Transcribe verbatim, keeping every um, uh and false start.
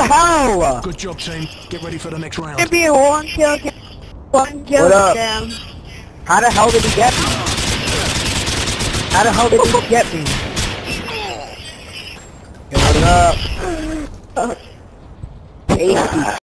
the hell? Good job, team. Get ready for the next round. Give me a one kill, get one kill What up? down. How the hell did he get me? How the hell did he get me? What up? Tasty.